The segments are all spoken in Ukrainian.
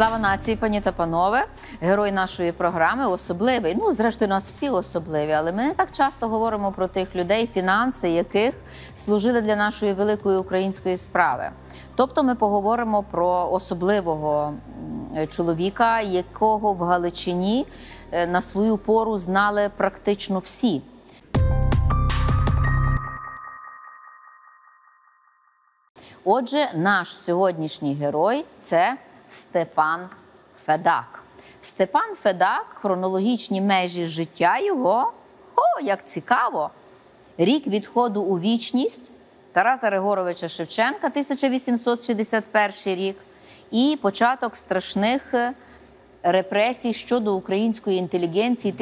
Слава нації, пані та панове! Герой нашої програми особливий. Ну, зрештою, у нас всі особливі, але ми не так часто говоримо про тих людей, фінанси яких служили для нашої великої української справи. Тобто ми поговоримо про особливого чоловіка, якого в Галичині на свою пору знали практично всі. Отже, наш сьогоднішній герой – це Степан Федак. Степан Федак, хронологічні межі життя його, як цікаво, рік відходу у вічність Тараса Григоровича Шевченка, 1861 рік, і початок страшних репресій щодо української інтелігенції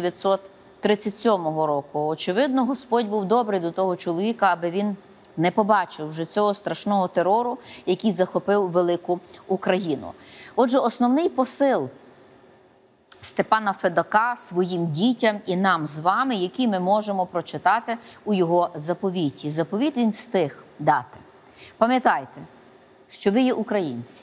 1937 року. Очевидно, Господь був добрий до того чоловіка, аби він не побачив вже цього страшного терору, який захопив велику Україну. Отже, основний посил Степана Федака своїм дітям і нам з вами, який ми можемо прочитати у його заповіті. Заповіт він встиг дати. Пам'ятайте, що ви є українці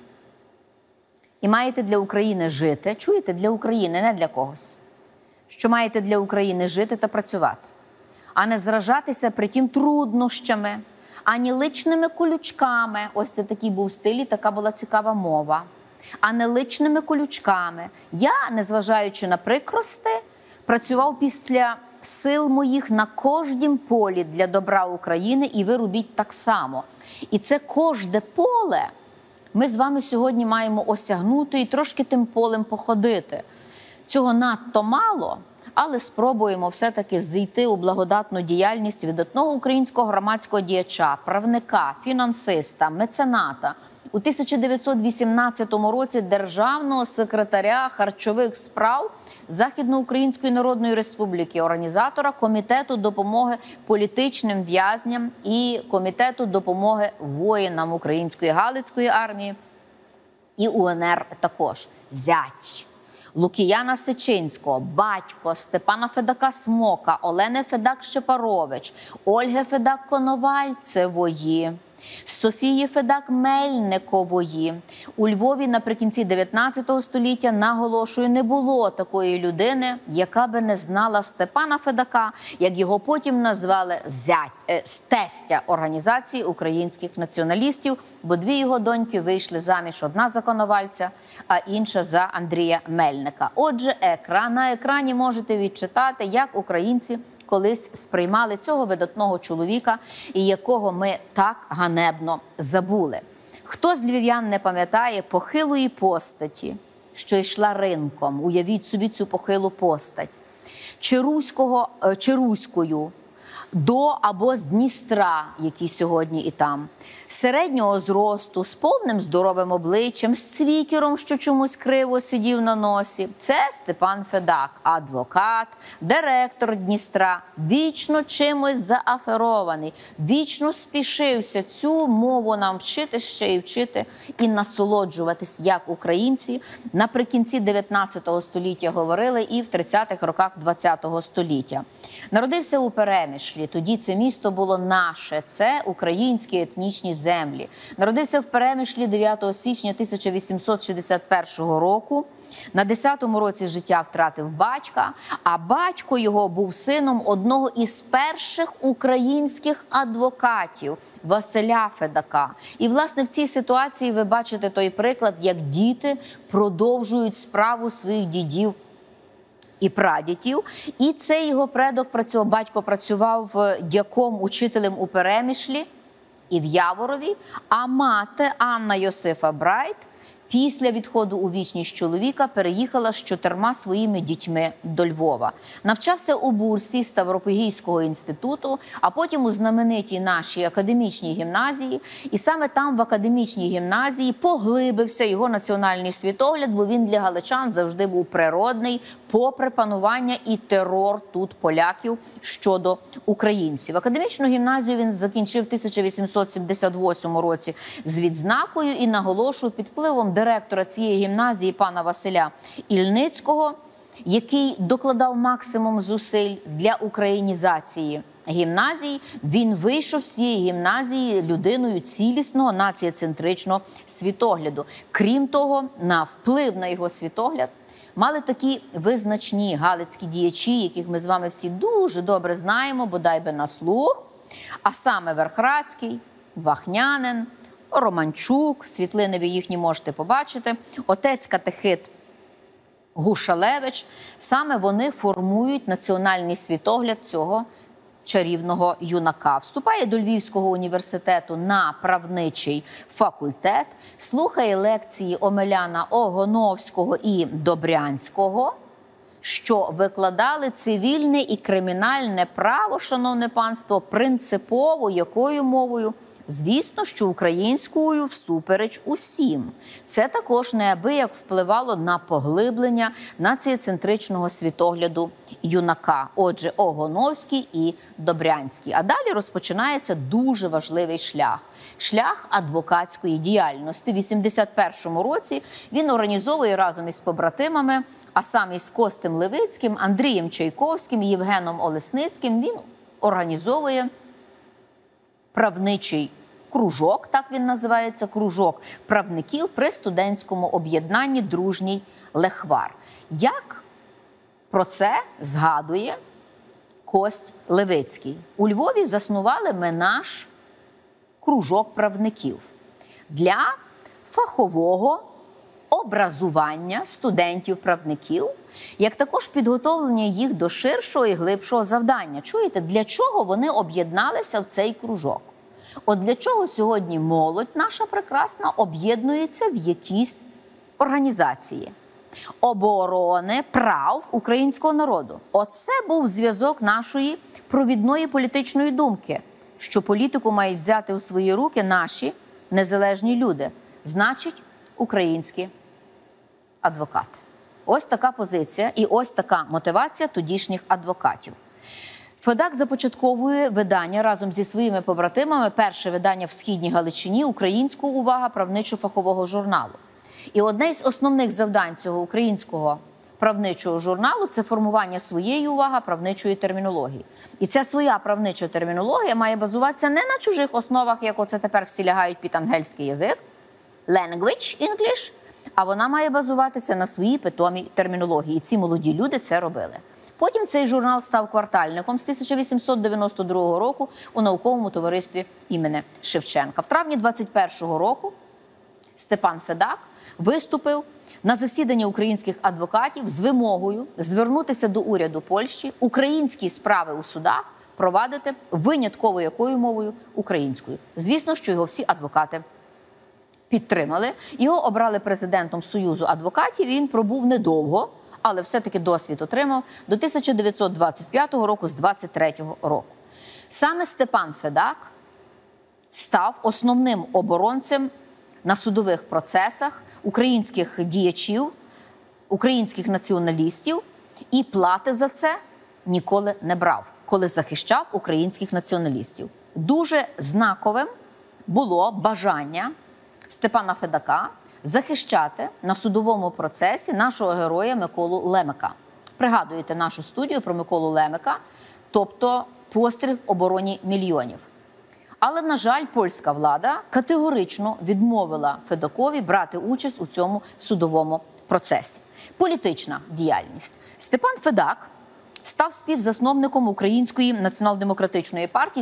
і маєте для України жити, чуєте, для України, не для когось, що маєте для України жити та працювати, а не зражатися при тім труднощами, ані личними колючками, ось це такий був стиль, і така була цікава мова, а не личними колючками. Я, незважаючи на прикрости, працював після сил моїх на кожнім полі для добра України, і ви робіть так само. І це кожне поле ми з вами сьогодні маємо осягнути і трошки тим полем походити. Цього надто мало, але спробуємо все-таки зійти у благодатну діяльність видатного українського громадського діяча, правника, фінансиста, мецената, у 1918 році державного секретаря харчових справ Західноукраїнської Народної Республіки, організатора Комітету допомоги політичним в'язням і Комітету допомоги воїнам Української Галицької армії і УНР також. Зять Лукіяна Сичинського, батько Степана Федака Смока, Олени Федак-Щепарович, Ольги Федак-Коновальцевої, Софії Федак-Мельникової. У Львові наприкінці 19 століття, наголошую, не було такої людини, яка би не знала Степана Федака, як його потім назвали тестя Організації українських націоналістів, бо дві його доньки вийшли заміж, одна за Коновальця, а інша за Андрія Мельника. Отже, на екрані можете відчитати, як українці колись сприймали цього видатного чоловіка, і якого ми так ганебно забули. Хто з львів'ян не пам'ятає похилої постаті, що йшла ринком, уявіть собі цю похилу постать, чи руською, до або з Дністра, який сьогодні і там, середнього зросту, з повним здоровим обличчям, з цвікером, що чомусь криво сидів на носі. Це Степан Федак, адвокат, директор Дністра, вічно чимось зааферований, вічно спішився цю мову нам вчити ще і вчити, і насолоджуватись, як українці наприкінці 19 століття говорили і в 30-х роках 20 століття. Народився у Перемишлі, тоді це місто було наше, це українські етнічні землі. Народився в Перемишлі 9 січня 1861 року. На 10-му році життя втратив батька, а батько його був сином одного із перших українських адвокатів Василя Федака. І, власне, в цій ситуації ви бачите той приклад, як діти продовжують справу своїх дідів і прадідів. І цей його предок, батько працював дяком, учителем у Перемишлі і в Яворові, а мати Анна Йосифа Брайт після відходу у вічність чоловіка переїхала з 4 своїми дітьми до Львова. Навчався у Бурсі Ставропігійського інституту, а потім у знаменитій нашій академічній гімназії. І саме там, в академічній гімназії, поглибився його національний світогляд, бо він для галичан завжди був природний, попри панування і терор тут поляків щодо українців. Академічну гімназію він закінчив в 1878 році з відзнакою і, наголошую, під впливом директора цієї гімназії пана Василя Ільницького, який докладав максимум зусиль для українізації гімназії, він вийшов з цієї гімназії людиною цілісного націєцентричного світогляду. Крім того, на вплив на його світогляд мали такі визначні галицькі діячі, яких ми з вами всі дуже добре знаємо, бодай би на слух, а саме Верхрадський, Вахнянин, Романчук, світлини ви їхні можете побачити, отець катехит Гушалевич. Саме вони формують національний світогляд цього чарівного юнака. Вступає до Львівського університету на правничий факультет, слухає лекції Омеляна Огоновського і Добрянського, що викладали цивільне і кримінальне право, шановне панство, принципово якою мовою? Звісно, що українською всупереч усім. Це також неабияк впливало на поглиблення націєцентричного світогляду юнака. Отже, Огоновський і Добрянський. А далі розпочинається дуже важливий шлях. Шлях адвокатської діяльності. В 81-му році він організовує разом із побратимами, а саме з Костем Левицьким, Андрієм Чайковським, Євгеном Олесницьким, він організовує правничий кружок, так він називається, кружок правників при студентському об'єднанні «Дружній Лехвар». Як про це згадує Кость Левицький? У Львові заснували ми наш кружок правників для фахового образування студентів-правників, як також підготовлення їх до ширшого і глибшого завдання. Чуєте, для чого вони об'єдналися в цей кружок? От для чого сьогодні молодь наша прекрасна об'єднується в якісь організації оборони прав українського народу? Оце був зв'язок нашої провідної політичної думки, що політику мають взяти у свої руки наші незалежні люди, значить, українські адвокати. Ось така позиція і ось така мотивація тодішніх адвокатів. Федак започатковує видання разом зі своїми побратимами, перше видання в Східній Галичині, українського, увага, правничо-фахового журналу. І одне з основних завдань цього українського правничого журналу – це формування своєї, увага, правничої термінології. І ця своя правнича термінологія має базуватися не на чужих основах, як оце тепер всі лягають під англійський язик, language, English, а вона має базуватися на своїй питомій термінології. І ці молоді люди це робили. Потім цей журнал став квартальником з 1892 року у науковому товаристві імені Шевченка. В травні 21-го року Степан Федак виступив на засіданні українських адвокатів з вимогою звернутися до уряду Польщі, українські справи у судах провадити винятково якою мовою? Українською. Звісно, що його всі адвокати підтримали. Його обрали президентом Союзу адвокатів, він пробув недовго, але все-таки досвід отримав до 1925 року, з 23-го року. Саме Степан Федак став основним оборонцем на судових процесах українських діячів, українських націоналістів, і плати за це ніколи не брав, коли захищав українських націоналістів. Дуже знаковим було бажання Степана Федака захищати на судовому процесі нашого героя Миколу Лемика. Пригадуєте нашу студію про Миколу Лемика, тобто постріл в обороні мільйонів. Але, на жаль, польська влада категорично відмовила Федакові брати участь у цьому судовому процесі. Політична діяльність. Степан Федак став співзасновником Української націонал-демократичної партії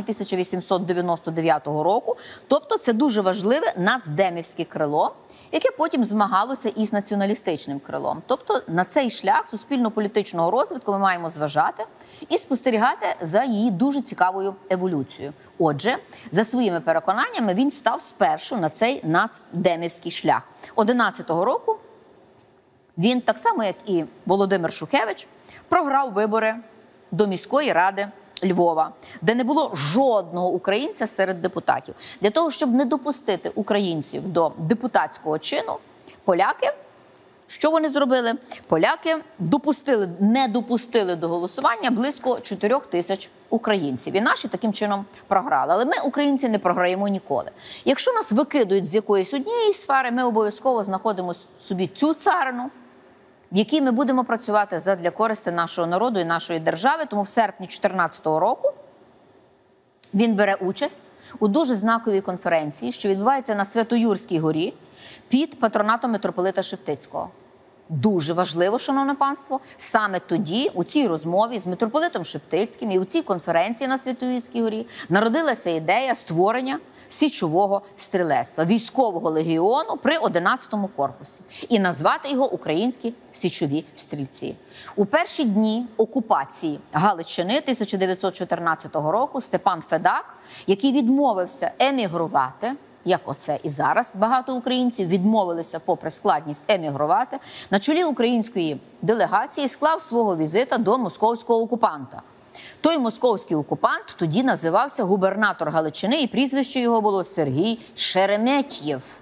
1899 року, тобто це дуже важливе нацдемівське крило, яке потім змагалося із націоналістичним крилом. Тобто на цей шлях суспільно-політичного розвитку ми маємо зважати і спостерігати за її дуже цікавою еволюцією. Отже, за своїми переконаннями він став спершу на цей нацдемівський шлях. 11-го року він, так само як і Володимир Шухевич, програв вибори до міської ради Львова, де не було жодного українця серед депутатів. Для того, щоб не допустити українців до депутатського чину, поляки, що вони зробили? Поляки не допустили до голосування близько 4 тисяч українців. І наші таким чином програли. Але ми, українці, не програємо ніколи. Якщо нас викидують з якоїсь однієї сфери, ми обов'язково знаходимо собі цю царину, в якій ми будемо працювати задля користі нашого народу і нашої держави. Тому в серпні 2014 року він бере участь у дуже знаковій конференції, що відбувається на Свято-Юрській горі під патронатом митрополита Шептицького. Дуже важливо, шановне панство, саме тоді, у цій розмові з митрополитом Шептицьким і у цій конференції на Свято-Юрській горі народилася ідея створення січового стрілецтва, військового легіону при 11-му корпусі і назвати його «Українські січові стрільці». У перші дні окупації Галичини 1914 року Степан Федак, який відмовився емігрувати, як оце і зараз багато українців відмовилися попри складність емігрувати, на чолі української делегації склав свого візита до московського окупанта. Той московський окупант тоді називався губернатор Галичини, і прізвище його було Сергій Шереметьєв.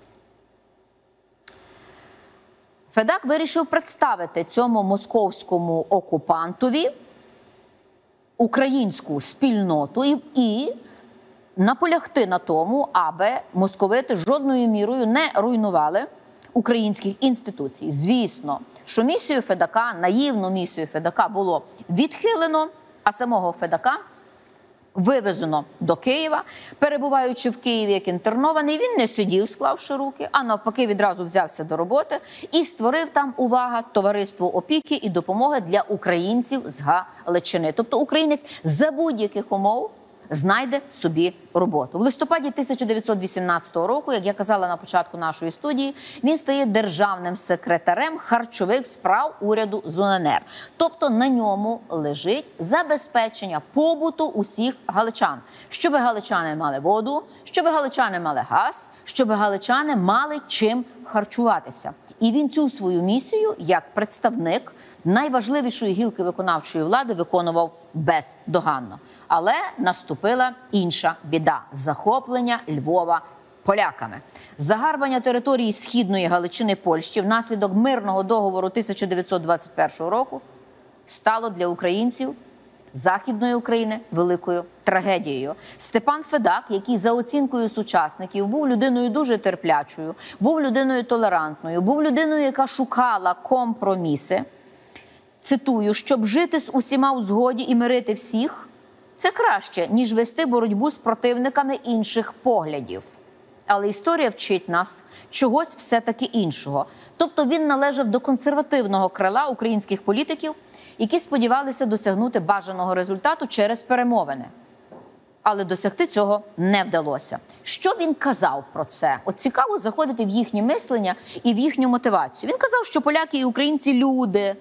Федак вирішив представити цьому московському окупантові українську спільноту і наполягти на тому, аби московити жодною мірою не руйнували українських інституцій. Звісно, що місію Федака, наївну місію Федака було відхилено, а самого Федака вивезено до Києва. Перебуваючи в Києві як інтернований, він не сидів, склавши руки, а навпаки відразу взявся до роботи і створив там, увага, товариство опіки і допомоги для українців з Галичини. Тобто українець за будь-яких умов знайде собі роботу. В листопаді 1918 року, як я казала на початку нашої студії, він стає державним секретарем харчових справ уряду з УНР. Тобто на ньому лежить забезпечення побуту усіх галичан. Щоби галичани мали воду, щоби галичани мали газ, щоби галичани мали чим харчуватися. І він цю свою місію, як представник найважливішої гілки виконавчої влади, виконував бездоганно. Але наступила інша біда – захоплення Львова поляками. Загарбання території Східної Галичини Польщі внаслідок мирного договору 1921 року стало для українців Західної України великою трагедією. Степан Федак, який за оцінкою сучасників був людиною дуже терплячою, був людиною толерантною, був людиною, яка шукала компроміси, цитую, щоб жити з усіма у згоді і мирити всіх, це краще, ніж вести боротьбу з противниками інших поглядів. Але історія вчить нас чогось все-таки іншого. Тобто він належав до консервативного крила українських політиків, які сподівалися досягнути бажаного результату через перемовини. Але досягти цього не вдалося. Що він казав про це? От цікаво заходити в їхнє мислення і в їхню мотивацію. Він казав, що поляки і українці – люди,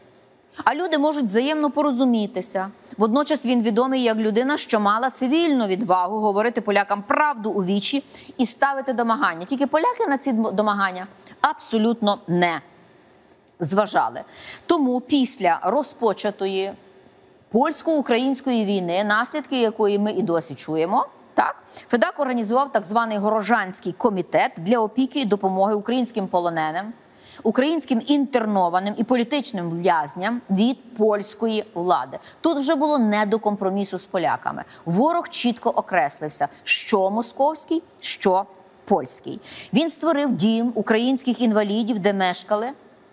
а люди можуть взаємно порозумітися. Водночас він відомий як людина, що мала цивільну відвагу говорити полякам правду у вічі і ставити домагання. Тільки поляки на ці домагання абсолютно не зважали. Тому після розпочатої польсько-української війни, наслідки якої ми і досі чуємо, так, Федак організував так званий Горожанський комітет для опіки і допомоги українським полоненим, українським інтернованим і політичним в'язням від польської влади. Тут вже було не до компромісу з поляками. Ворог чітко окреслився, що московський, що польський. Він створив дім українських інвалідів, де мешкали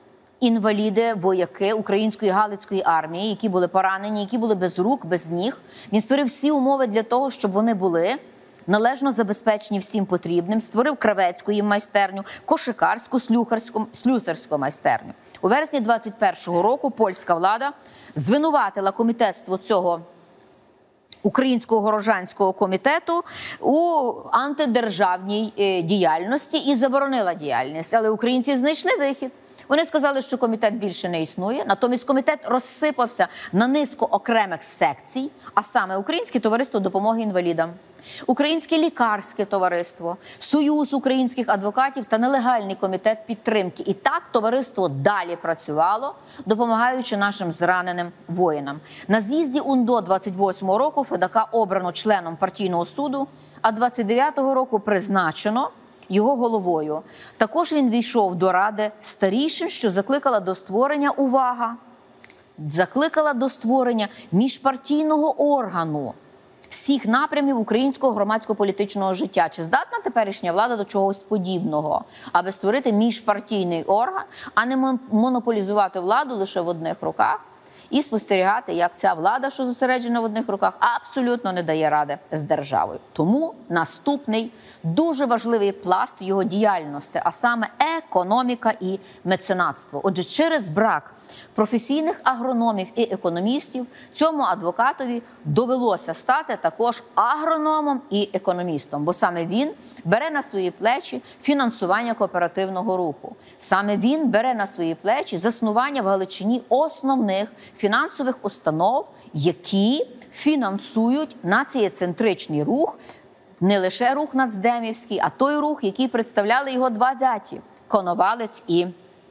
інваліди-вояки української Галицької армії, які були поранені, які були без рук, без ніг. Він створив всі умови для того, щоб вони були належно забезпечені всім потрібним, створив кравецьку їм майстерню, кошикарську, слюсарську майстерню. У вересні 21-го року польська влада звинуватила комітетство цього Українського Горожанського комітету у антидержавній діяльності і заборонила діяльність. Але українці знайшли вихід. Вони сказали, що комітет більше не існує, натомість комітет розсипався на низку окремих секцій, а саме Українське товариство допомоги інвалідам, Українське лікарське товариство, Союз українських адвокатів та нелегальний комітет підтримки. І так товариство далі працювало, допомагаючи нашим зраненим воїнам. На з'їзді УНДО 28-го року Федака обрано членом партійного суду, а 29-го року призначено його головою. Також він війшов до Ради старішин, що закликала до створення, увага, закликала до створення міжпартійного органу. всіх напрямів українського громадсько-політичного життя. Чи здатна теперішня влада до чогось подібного, аби створити міжпартійний орган, а не монополізувати владу лише в одних руках і спостерігати, як ця влада, що зосереджена в одних руках, абсолютно не дає ради з державою. Тому наступний дуже важливий пласт його діяльності, а саме економіка і меценатство. Отже, через брак професійних агрономів і економістів цьому адвокатові довелося стати також агрономом і економістом, бо саме він бере на свої плечі фінансування кооперативного руху. Саме він бере на свої плечі заснування в Галичині основних фінансових установ, які фінансують націєцентричний рух, не лише рух нацдемівський, а той рух, який представляли його два зяті – Коновалець і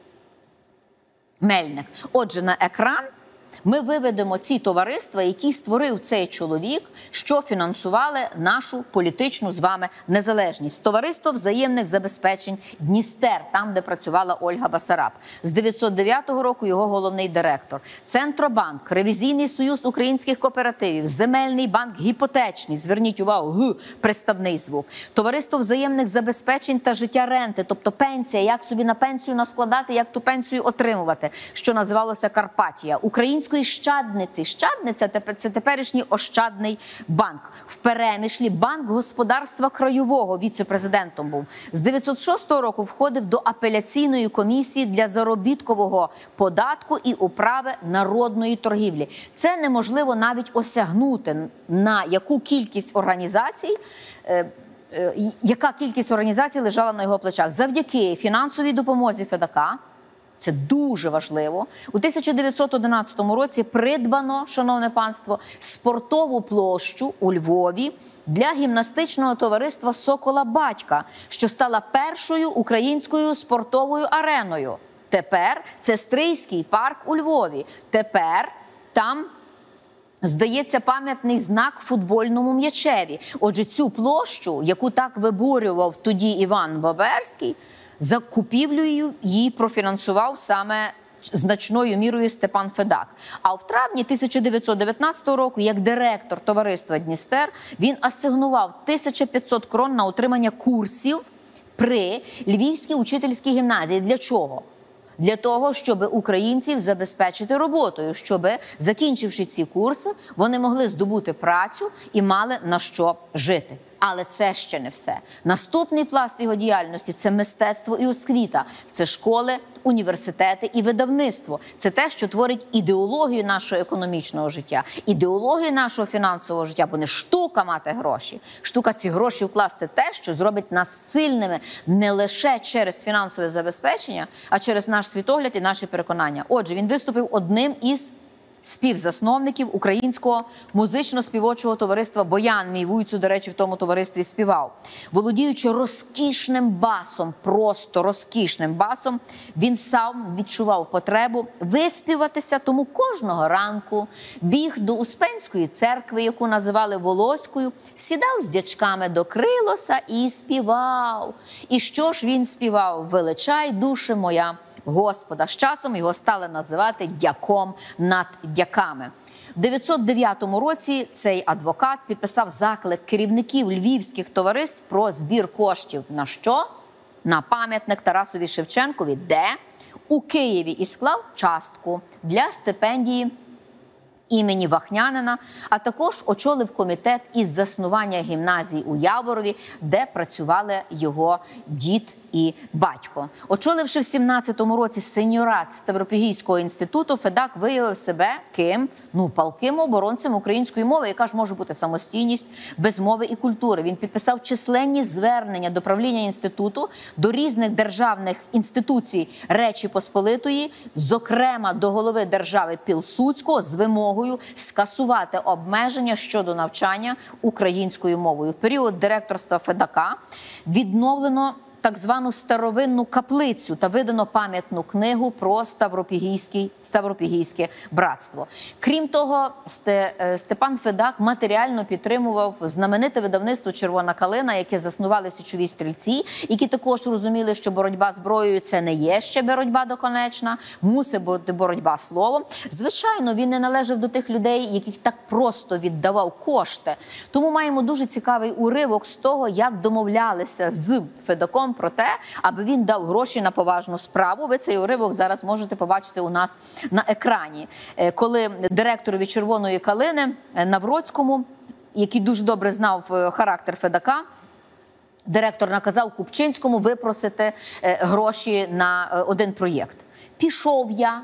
Мельник. Отже, на екран ми виведемо ці товариства, які створив цей чоловік, що фінансували нашу політичну з вами незалежність. Товариство взаємних забезпечень «Дністер», там, де працювала Ольга Басараб. З 909 року його головний директор. Центробанк, Ревізійний союз українських кооперативів, Земельний банк гіпотечний, зверніть увагу, Г, приставний звук. Товариство взаємних забезпечень та життя ренти, тобто пенсія, як собі на пенсію наскладати, як ту пенсію отримувати, що називалося Карпатія. Української щадниці. Щадниця – це теперішній Ощадний банк. В Перемишлі банк господарства краєвого, віце-президентом був. З 906 року входив до апеляційної комісії для заробіткового податку і управи народної торгівлі. Це неможливо навіть осягнути, на яку кількість організацій, яка кількість організацій лежала на його плечах. Завдяки фінансовій допомозі Федака, це дуже важливо, у 1911 році придбано, шановне панство, спортову площу у Львові для гімнастичного товариства «Сокола Батька», що стала першою українською спортовою ареною. Тепер це Стрийський парк у Львові. Тепер там, здається, пам'ятний знак футбольному м'ячеві. Отже, цю площу, яку так виборював тоді Іван Боберський, за купівлею її профінансував саме значною мірою Степан Федак. А в травні 1919 року, як директор товариства «Дністер», він асигнував 1500 крон на утримання курсів при Львівській учительській гімназії. Для чого? Для того, щоб українців забезпечити роботою, щоб, закінчивши ці курси, вони могли здобути працю і мали на що жити. Але це ще не все. Наступний пласт його діяльності – це мистецтво і освіта. Це школи, університети і видавництво. Це те, що творить ідеологію нашого економічного життя, ідеологію нашого фінансового життя. Бо не штука мати гроші. Штука ці гроші вкласти те, що зробить нас сильними не лише через фінансове забезпечення, а через наш світогляд і наші переконання. Отже, він виступив одним із співзасновників українського музично-співочого товариства «Боян». Мій вуйцю, до речі, в тому товаристві співав. Володіючи розкішним басом, просто розкішним басом, він сам відчував потребу виспіватися, тому кожного ранку біг до Успенської церкви, яку називали Волоською, сідав з дячками до Крилоса і співав. І що ж він співав? «Величай, душе моя Господа». З часом його стали називати дяком над дяками. В 909 році цей адвокат підписав заклик керівників львівських товариств про збір коштів. На що? На пам'ятник Тарасові Шевченкові, де? У Києві, і склав частку для стипендії імені Вахнянина, а також очолив комітет із заснування гімназії у Яворові, де працювали його дід і батько. Очоливши в 17-му році сеньорат Ставропігійського інституту, Федак виявив себе ким? Палким оборонцем української мови. Яка ж може бути самостійність без мови і культури? Він підписав численні звернення до правління інституту, до різних державних інституцій Речі Посполитої, зокрема до голови держави Пілсудського, з вимогою скасувати обмеження щодо навчання українською мовою. В період директорства Федака відновлено так звану старовинну каплицю та видано пам'ятну книгу про Ставропігійське братство. Крім того, Степан Федак матеріально підтримував знамените видавництво «Червона калина», яке заснували січові стрільці, які також розуміли, що боротьба зброєю – це не є ще боротьба доконечна, мусить бути боротьба словом. Звичайно, він не належав до тих людей, яких так просто віддавав кошти. Тому маємо дуже цікавий уривок з того, як домовлялися з Федаком про те, аби він дав гроші на поважну справу. Ви цей уривок зараз можете побачити у нас на екрані. Коли директорові «Червоної калини» Навроцькому, який дуже добре знав характер Федака, директор наказав Купчинському випросити гроші на один проєкт. Пішов я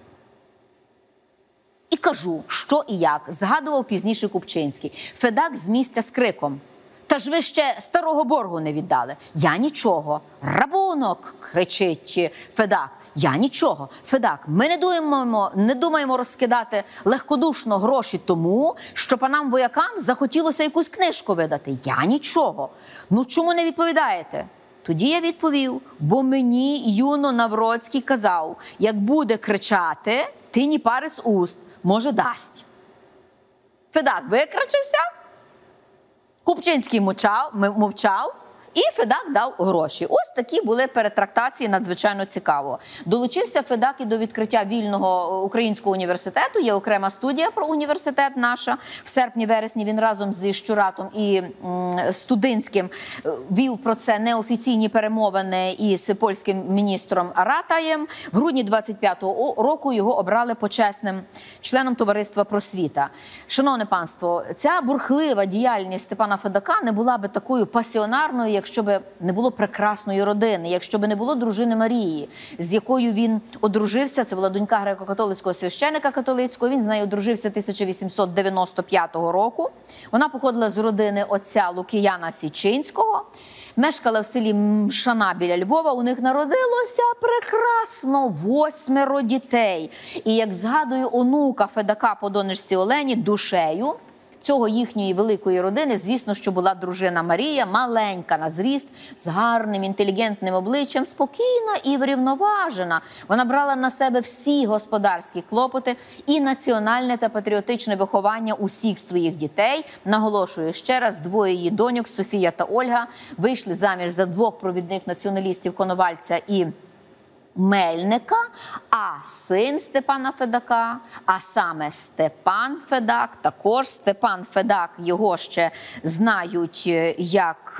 і кажу, що і як, згадував пізніше Купчинський. Федак з місця з криком: «Та ж ви ще старого боргу не віддали». «Я нічого». «Рабунок!» – кричить Федак. «Я нічого». «Федак, ми не думаємо розкидати легкодушно гроші тому, що панам воякам захотілося якусь книжку видати». «Я нічого». «Ну чому не відповідаєте?» Тоді я відповів: «Бо мені юно Навроцький казав, як буде кричати, ти ні пари з уст, може дасть». Федак викричився, Купчинський мовчав, і Федак дав гроші. Ось такі були перетрактації, надзвичайно цікаво. Долучився Федак і до відкриття вільного українського університету. Є окрема студія про університет наша. В серпні-вересні він разом зі Щуратом і Студинським вів про це неофіційні перемовини із польським міністром Ратаєм. В грудні 25-го року його обрали почесним членом Товариства Просвіта. Шановне панство, ця бурхлива діяльність Степана Федака не була би такою пасіонарною, якщо б не було прекрасної родини, якщо б не було дружини Марії, з якою він одружився. Це була донька греко-католицького священика католицького. Він з нею одружився 1895 року. Вона походила з родини отця Лукіяна Січинського. Мешкала в селі Мшана біля Львова. У них народилося прекрасно 8 дітей. І, як згадує онука Федака по донечці Олені, душею цього їхньої великої родини, звісно, що була дружина Марія, маленька на зріст, з гарним, інтелігентним обличчям, спокійна і врівноважена. Вона брала на себе всі господарські клопоти і національне та патріотичне виховання усіх своїх дітей. Наголошую ще раз, 2 її доньок, Софія та Ольга, вийшли заміж за 2 провідних націоналістів Коновальця і Мельника, а син Степана Федака, а саме Степан Федак, також Степан Федак, його ще знають як,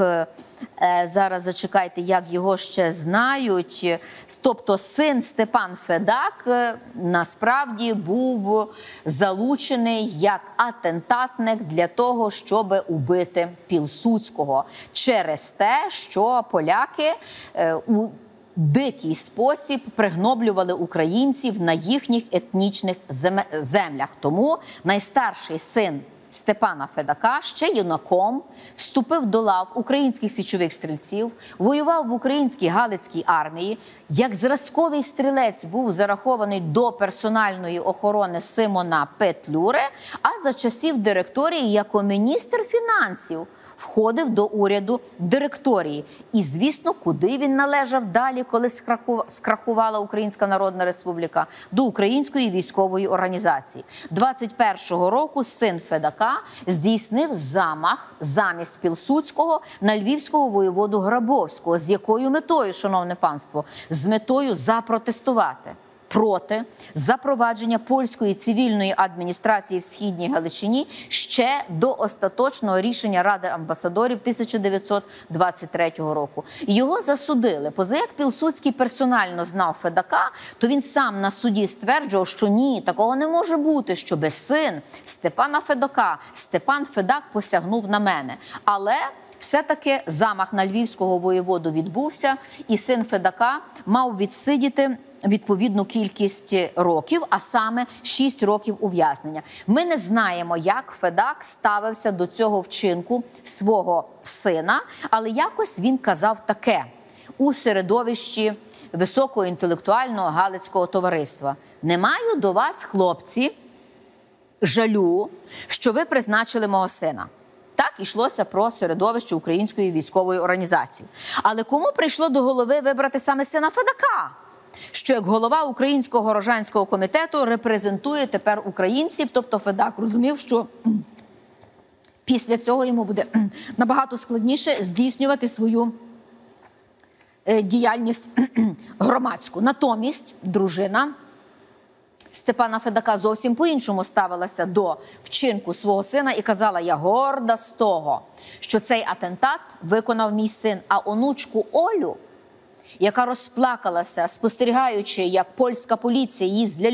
зараз зачекайте, як його ще знають, тобто син Степан Федак насправді був залучений як атентатник для того, щоб убити Пілсудського, через те, що поляки у дикий спосіб пригноблювали українців на їхніх етнічних землях. Тому найстарший син Степана Федака ще юнаком вступив до лав українських січових стрільців, воював в українській Галицькій армії, як зразковий стрілець був зарахований до персональної охорони Симона Петлюри, а за часів директорії як міністр фінансів входив до уряду директорії. І, звісно, куди він належав далі, коли скрахувала Українська Народна Республіка? До Української військової організації. 21-го року син Федака здійснив замах замість Пілсудського на львівського воєводу Грабовського. З якою метою, шановне панство? З метою запротестувати проти запровадження польської цивільної адміністрації в Східній Галичині ще до остаточного рішення Ради амбасадорів 1923 року. Його засудили. Поза як Пілсудський персонально знав Федака, то він сам на суді стверджував, що ні, такого не може бути, щоби син Степана Федака, Степан Федак, посягнув на мене. Але все-таки замах на львівського воєводу відбувся, і син Федака мав відсидіти відповідну кількість років, а саме 6 років ув'язнення. Ми не знаємо, як Федак ставився до цього вчинку свого сина, але якось він казав таке у середовищі високого інтелектуального галицького товариства: «Не маю до вас, хлопці, жалю, що ви призначили мого сина. Так, йшлося про середовище Української військової організації. Але кому прийшло до голови вибрати саме сина Федака, що як голова Українського горожанського комітету репрезентує тепер українців, тобто Федак розумів, що після цього йому буде набагато складніше здійснювати свою діяльність громадську. Натомість дружина Степана Федака зовсім по-іншому ставилася до вчинку свого сина і казала: я горда з того, що цей атентат виконав мій син, а онучку Олю, яка розплакалася, спостерігаючи, як польська поліція її з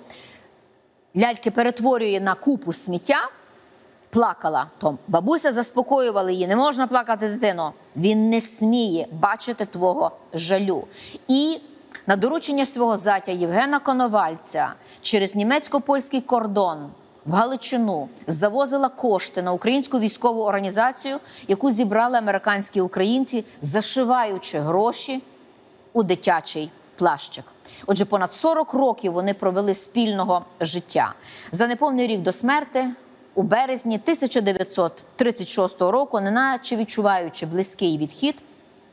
ляльки перетворює на купу сміття, плакала. То бабуся заспокоювала її: не можна плакати, дитино, він не сміє бачити твого жалю. І на доручення свого зятя Євгена Коновальця через німецько-польський кордон в Галичину завозила кошти на українську військову організацію, яку зібрали американські українці, зашиваючи гроші у дитячий плащик. Отже, понад 40 років вони провели спільного життя. За неповний рік до смерти, у березні 1936 року, неначе відчуваючи близький відхід,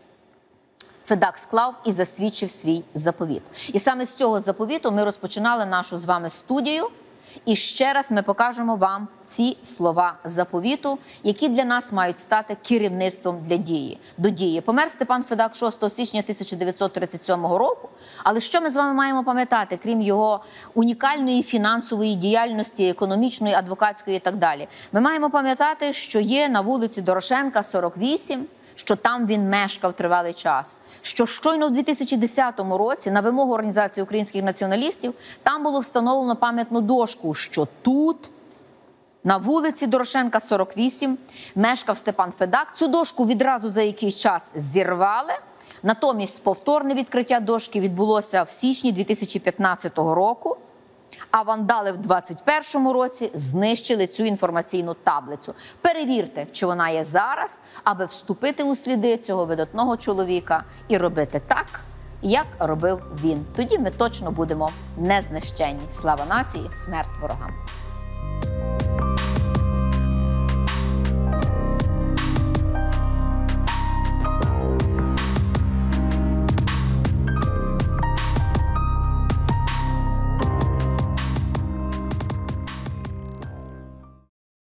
Федак склав і засвідчив свій заповіт. І саме з цього заповіту ми розпочинали нашу з вами студію. І ще раз ми покажемо вам ці слова заповіту, які для нас мають стати керівництвом до дії. Помер Степан Федак 6 січня 1937 року. Але що ми з вами маємо пам'ятати, крім його унікальної фінансової діяльності, економічної, адвокатської і так далі? Ми маємо пам'ятати, що є на вулиці Дорошенка, 48, що там він мешкав тривалий час, що щойно в 2010 році на вимогу Організації українських націоналістів там було встановлено пам'ятну дошку, що тут, на вулиці Дорошенка, 48, мешкав Степан Федак. Цю дошку відразу за якийсь час зірвали, натомість повторне відкриття дошки відбулося в січні 2015 року, а вандали в 2021 році знищили цю інформаційну таблицю. Перевірте, чи вона є зараз, аби вступити у сліди цього видатного чоловіка і робити так, як робив він. Тоді ми точно будемо незнищенні. Слава нації, смерть ворогам!